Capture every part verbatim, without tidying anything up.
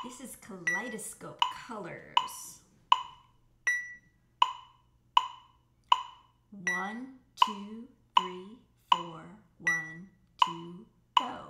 This is Kaleidoscope Colors. One, two, three, four, one, two, go.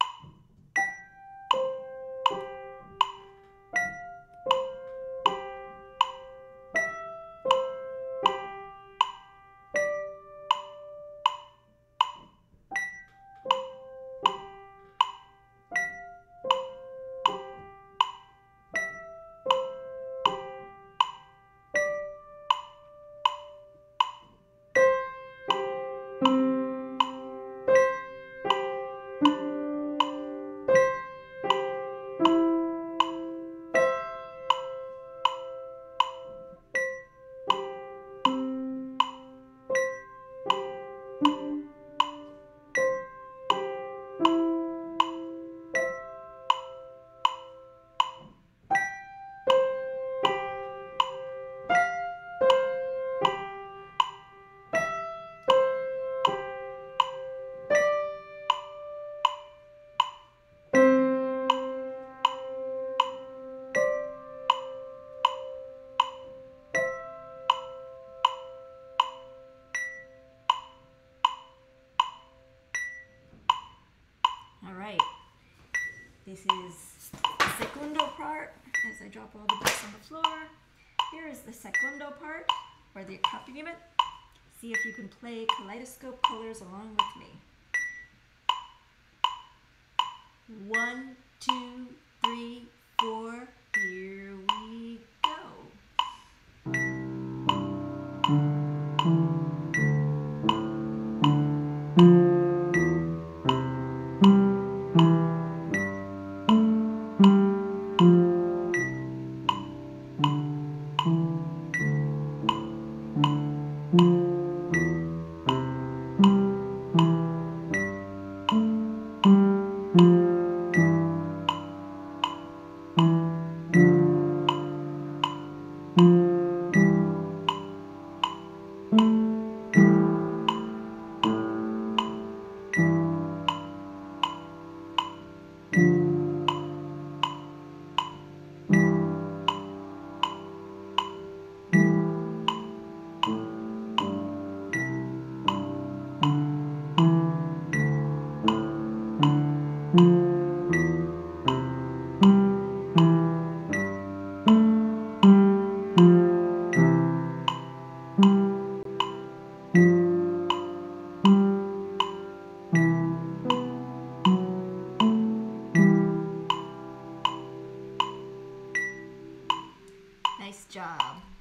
All right, this is the segundo part as I drop all the books on the floor. Here is the segundo part, or the accompaniment. See if you can play Kaleidoscope Colors along with me. One, two, three, four, here we go. Nice job.